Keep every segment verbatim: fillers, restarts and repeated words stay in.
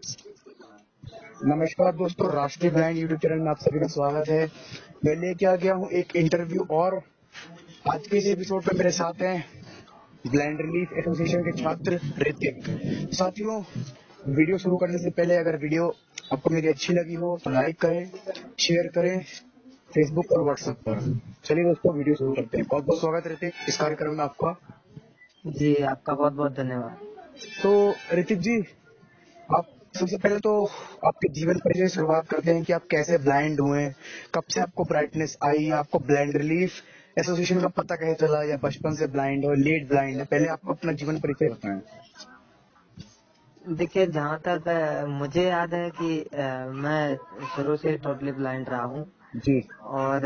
नमस्कार दोस्तों, राष्ट्रीय ब्लाइंड यूट्यूब चैनल में आप सभी का स्वागत है। मैं लेके आ गया हूँ एक इंटरव्यू और आज के इस एपिसोड में मेरे साथ हैं ब्लाइंड रिलीफ एसोसिएशन के छात्र ऋतिक। साथियों, वीडियो शुरू करने से पहले अगर वीडियो आपको मेरी अच्छी लगी हो तो लाइक करें, शेयर करें फेसबुक और व्हाट्सएप पर। चलिए दोस्तों, वीडियो शुरू करते हैं। बहुत बहुत स्वागत ऋतिक इस कार्यक्रम में आपका। जी, आपका बहुत बहुत धन्यवाद। तो ऋतिक जी, आप सबसे पहले तो आपके जीवन परिचय से शुरुआत करते हैं कि आप कैसे ब्लाइंड हुए, कब से आपको ब्राइटनेस आई, आपको ब्लाइंड रिलीफ एसोसिएशन का पता कैसे चला, या बचपन से ब्लाइंड हो, लेट ब्लाइंड है? पहले आपको अपना जीवन परिचय बताएं। देखिए, जहाँ तक अ, मुझे याद है कि अ, मैं शुरू से टोटली ब्लाइंड रहा हूँ। जी और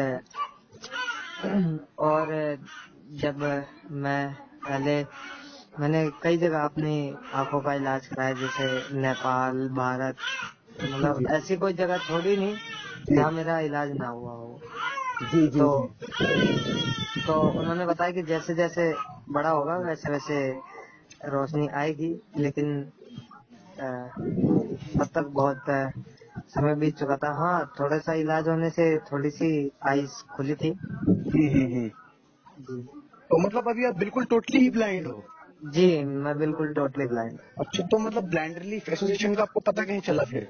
और जब मैं पहले मैंने कई जगह अपनी आंखों का इलाज कराया, जैसे नेपाल, भारत, मतलब जी ऐसी कोई जगह छोड़ी नहीं जी जहाँ मेरा इलाज ना हुआ हो। जी जी तो जी तो उन्होंने बताया कि जैसे जैसे बड़ा होगा वैसे वैसे रोशनी आएगी, लेकिन अ, तब तक बहुत अ, समय बीत चुका था। हाँ, थोड़ा सा इलाज होने से थोड़ी सी आईज खुली थी। हम्म, हम्म, हम्म। जी तो मतलब अभी आप बिल्कुल टोटली ही ब्लाइंड हो? जी, मैं बिल्कुल टोटली ब्लाइंड। अच्छा, तो मतलब ब्लाइंड रिलीफ एसोसिएशन का आपको पता कैसे चला फिर?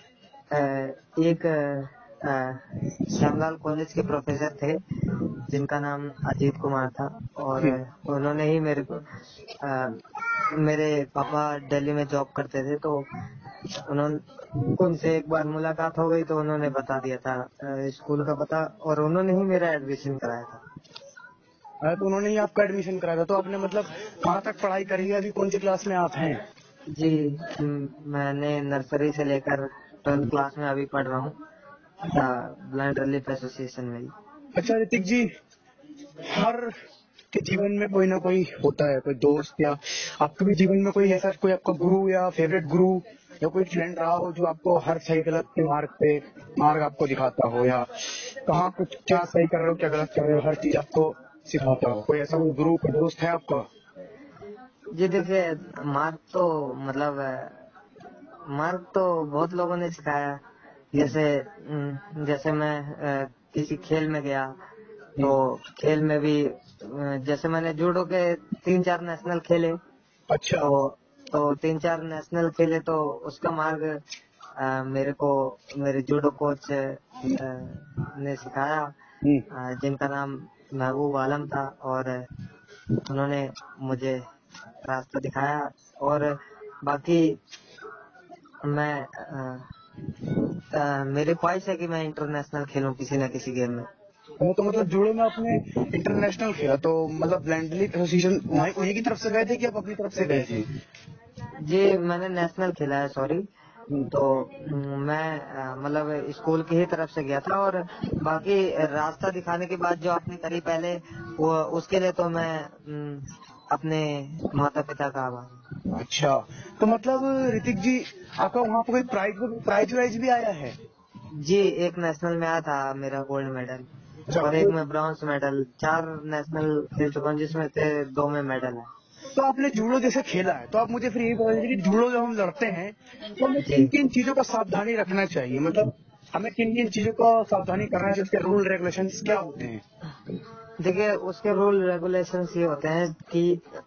एक अ, श्यामलाल कॉलेज के प्रोफेसर थे जिनका नाम अजीत कुमार था, और जी उन्होंने ही मेरे को अ, मेरे पापा दिल्ली में जॉब करते थे, तो उन्होंने उनसे एक बार मुलाकात हो गई तो उन्होंने बता दिया था अ, स्कूल का पता, और उन्होंने ही मेरा एडमिशन कराया था। हाँ, तो उन्होंने ही आपका एडमिशन कराया था। तो आपने मतलब कहाँ तक पढ़ाई करी है? अभी कौन सी क्लास में आप हैं? जी, म, मैंने नर्सरी से लेकर ट्वेल्थ क्लास में अभी पढ़ रहा हूँ, ब्लाइंड रिलीफ एसोसिएशन में ही। अच्छा ऋतिक जी, हर के जीवन में कोई ना कोई होता है, कोई दोस्त, या आपके भी जीवन में कोई ऐसा कोई आपका गुरु या फेवरेट गुरु या कोई फ्रेंड रहा हो जो आपको हर सही गलत के मार्ग पे मार्ग आपको दिखाता हो, या कहाँ कुछ क्या सही कर रहे हो क्या गलत कर रहे हो, हर चीज आपको सिखाता हो? कोई ऐसा कोई गुरु, कोई दोस्त है आपका? जी देखिए, मार्ग तो मतलब अ, मार्ग तो बहुत लोगों ने सिखाया। जैसे अम, जैसे मैं अ, किसी खेल में गया तो खेल में भी अ, जैसे मैंने जूडो के तीन चार नेशनल खेले, अच्छा। तो तो तीन चार नेशनल खेले, तो उसका मार्ग अ, मेरे को मेरे जूडो कोच अ, ने सिखाया, हम्म। अ, जिनका नाम महबूब आलम था, और उन्होंने मुझे रास्ता दिखाया। और बाकी मैं अ, अ, मेरी ख्वाहिश है कि मैं इंटरनेशनल खेलूं किसी न किसी गेम में। वो तो मतलब जूडो में आपने इंटरनेशनल खेला, तो मतलब ब्लाइंड रिलीफ एसोसिएशन उन्हीं की तरफ से गए थे कि आप अपनी तरफ से गए थे? जी, मैंने नेशनल खेला है, सॉरी। तो अम, मैं अ, मतलब स्कूल की ही तरफ से गया था, और बाकी रास्ता दिखाने की बात जो आपने करी पहले, वो उसके लिए तो मैं अम, अपने माता पिता का आभारी हूँ। अच्छा, तो मतलब ऋतिक जी, आपका वहाँ पर कोई प्राइज प्राइज वाइज भी आया है? जी, एक नेशनल में आया था मेरा गोल्ड मेडल, अच्छा, और एक तो, में ब्रॉन्ज मेडल। चार नेशनल खेल चुका हूँ, जिसमें से दो में मेडल है। तो आपने जूडो जैसे खेला है, तो आप मुझे फिर ये बता दीजिए कि जूडो जब हम लड़ते हैं तो हमें जी किन किन चीजों का सावधानी रखना चाहिए? मतलब हमें किन किन चीजों का सावधानी करना चाहिए, उसके रूल रेगुलेशंस क्या होते हैं? देखिए, उसके रूल रेगुलेशंस ये होते हैं कि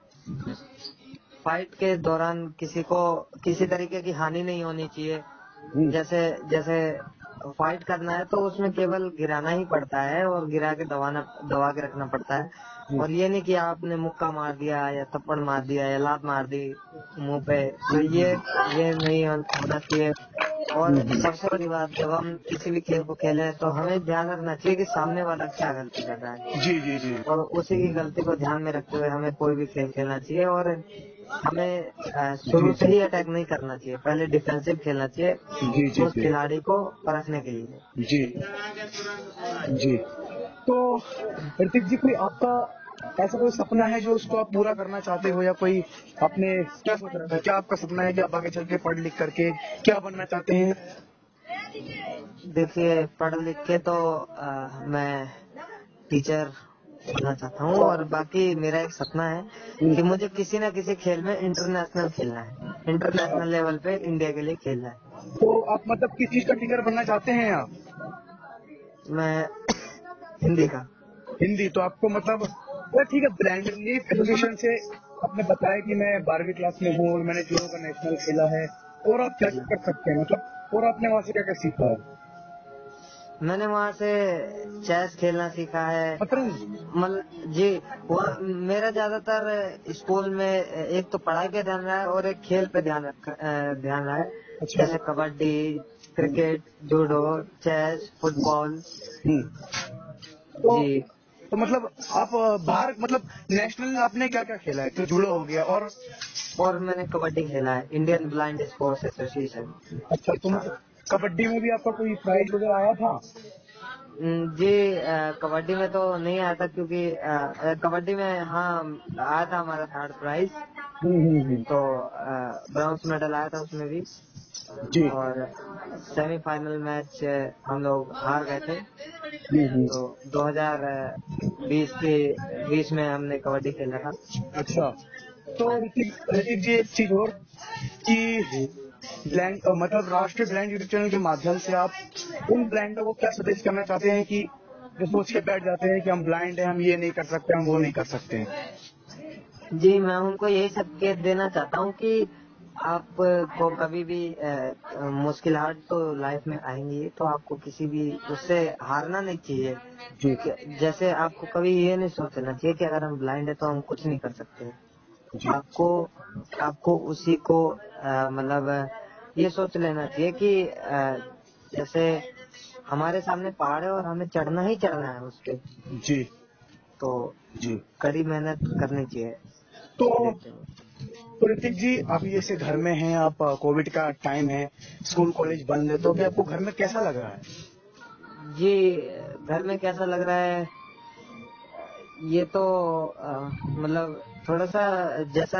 फाइट के दौरान किसी को किसी तरीके की हानि नहीं होनी चाहिए। हम्म, जैसे जैसे फाइट करना है तो उसमें केवल गिराना ही पड़ता है, और गिरा के दबाना दबा के रखना पड़ता है। हम्म, और ये नहीं कि आपने मुक्का मार दिया या थप्पड़ मार दिया या लात मार दी मुंह पे, तो ये ये नहीं होना चाहिए। और हम्म, सबसे बड़ी बात, जब हम किसी भी खेल को खेले तो हमें ध्यान रखना चाहिए कि सामने वाला क्या गलती कर रहा है, जी जी जी और उसी की गलती को ध्यान में रखते हुए हमें कोई भी खेल खेलना चाहिए। और हमें अ, शुरू जी से जी ही अटैक नहीं करना चाहिए, पहले डिफेंसिव खेलना चाहिए जी जी उस जी खिलाड़ी को परखने के लिए। जी जी। तो ऋतिक जी, कोई आपका ऐसा कोई सपना है जो उसको आप पूरा करना चाहते हो, या कोई आपने क्या सोच रखा है? क्या आपका सपना है कि आप आगे चल के पढ़ लिख करके क्या बनना चाहते हैं? देखिए, पढ़ लिख के तो अ, मैं टीचर खेलना चाहता हूँ। और बाकी मेरा एक सपना है कि मुझे किसी न किसी खेल में इंटरनेशनल खेलना है, इंटरनेशनल लेवल पे इंडिया के लिए खेलना है। तो आप मतलब किस चीज का टीचर बनना चाहते हैं आप? मैं हिंदी का। हिंदी। तो आपको मतलब तो ठीक है, ब्लाइंड रिलीफ एसोसिएशन से आपने बताया कि मैं बारहवीं क्लास में हूँ और मैंने जूडो का नेशनल खेला है, और आप क्या कर सकते हैं मतलब, और आपने वहाँ से क्या क्या सीखा है? मैंने वहाँ से चेस खेलना सीखा है, शतरंज। मतलब जी। और मेरा ज्यादातर स्कूल में एक तो पढ़ाई पे ध्यान रहा है और एक खेल पे ध्यान रखा अ, ध्यान रहा है। अच्छा। जैसे kabaddi, cricket, judo, chess, football. हम्म। तो जी। तो मतलब आप बाहर मतलब नेशनल आपने क्या क्या खेला है? तो जूडो हो गया, और और मैंने कबड्डी खेला है, इंडियन ब्लाइंड स्पोर्ट्स एसोसिएशन। अच्छा, तो मतलब कबड्डी में भी आपका कोई प्राइज वगैरह आया था? हम्म, जी। अ, कबड्डी में तो नहीं आया था, क्योंकि अ, कबड्डी में हाँ आया था हमारा थर्ड प्राइज। हम्म हम्म हम्म। तो ब्रॉन्ज मेडल आया था उसमें भी। जी। और सेमीफाइनल मैच हम लोग हार गए थे। हम्म हम्म। तो दो हज़ार बीस के बीस में हमने कबड्डी खेला था। अच्छा, तो ऋतिक ऋतिक जी एक चीज और कि ब्लाइंड मतलब राष्ट्रीय ब्लाइंड यूट्यूब चैनल के माध्यम से आप उन ब्लाइंडों को क्या सजेस्ट करना चाहते हैं कि जो सोच के बैठ जाते हैं कि हम ब्लाइंड हैं, हम ये नहीं कर सकते, हम वो नहीं कर सकते हैं? जी, मैं उनको यही संकेत देना चाहता हूँ कि आपको कभी भी अ, मुश्किल हाथ तो लाइफ में आएंगी, तो आपको किसी भी उससे हारना नहीं चाहिए। जी कि- जैसे आपको कभी ये नहीं सोचना चाहिए कि अगर हम ब्लाइंड है तो हम कुछ नहीं कर सकते। जी। आपको आपको उसी को अ, मतलब अ, ये सोच लेना चाहिए कि अ, जैसे हमारे सामने पहाड़ है और हमें चढ़ना ही चढ़ना है उस पे। जी। तो जी। कड़ी मेहनत करनी चाहिए तो लेते हुए। तो ऋतिक जी, अभी जैसे घर में हैं आप, कोविड का टाइम है, स्कूल कॉलेज बंद है, तो अभी आपको घर में कैसा लग रहा है? जी, घर में कैसा लग रहा है, ये तो अ, मतलब थोड़ा सा जैसा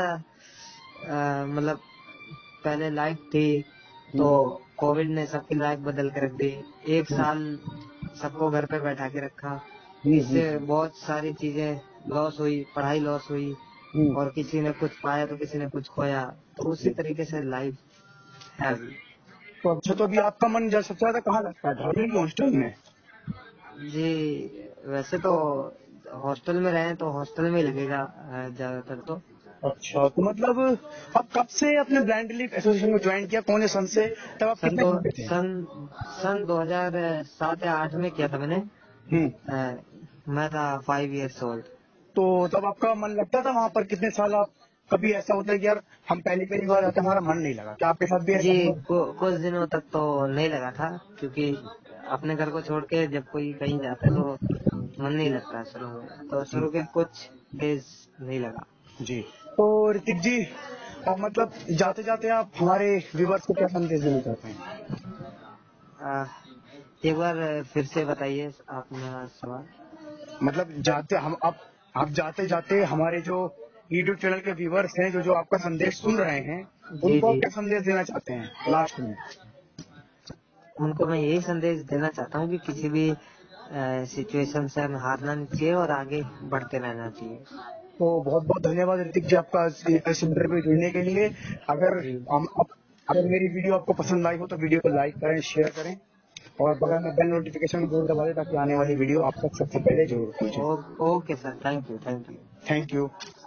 अ, मतलब पहले लाइफ थी, तो कोविड ने सबकी लाइफ बदल के रख दी। एक साल सबको घर पे बैठा के रखा। हम्म इससे हम्म बहुत सारी चीजें लॉस हुई, पढ़ाई लॉस हुई, हम्म। और किसी ने कुछ पाया तो किसी ने कुछ खोया। तो उसी तरीके से लाइफ है अभी। तो अच्छा, तो अभी आपका मन जब सबसे ज्यादा कहाँ लगता है, घर में कि हॉस्टल में? जी, वैसे तो हॉस्टल में रहे तो हॉस्टल में ही लगेगा अ, ज्यादातर तो। अच्छा, तो मतलब आप कब से अपने ब्लाइंड रिलीफ एसोसिएशन को ज्वाइन किया, कौन से सन से? तब आप सन कितने दो छोटे थे? सन सन दो हजार सात या आठ में किया था मैंने। हम्म। अ, मैं था फाइव इयर्स ओल्ड। तो तब आपका मन लगता था वहाँ पर कितने साल आप? कभी ऐसा होता है कि यार हम पहली पहली बार आते हमारा मन नहीं लगा, क्या आपके साथ भी जी, ऐसा हुआ? कु, कुछ दिनों तक तो नहीं लगा था, क्योंकि अपने घर को छोड़ के जब कोई कहीं जाता है तो मन नहीं लगता शुरू में। तो जी। शुरू के कुछ डेज नहीं लगा। जी। तो ऋतिक जी, आप मतलब जाते जाते आप हमारे व्यूवर्स को क्या संदेश देना चाहते हैं? अ, एक बार फिर से बताइए आपने सवाल। मतलब जाते हम आप आप जाते जाते हमारे जो यूट्यूब चैनल के व्यूवर्स हैं, जो जो आपका संदेश सुन रहे हैं, जी उनको आप जी, क्या संदेश देना चाहते हैं लास्ट में? उनको मैं यही संदेश देना चाहता हूँ कि किसी भी सिचुएशन से हमें हारना नहीं चाहिए और आगे बढ़ते रहना चाहिए। तो बहुत बहुत धन्यवाद ऋतिक जी आपका इस इस इंटरव्यू जुड़ने के लिए। अगर जी, हम आप- अगर मेरी वीडियो आपको पसंद आई हो तो वीडियो को लाइक करें, शेयर करें, और बगल में बेल नोटिफिकेशन जरूर दबा दें ताकि आने वाली वीडियो आप तक सबसे पहले जरूर पहुंचे। ओ, okay sir, thank you thank you. Thank you.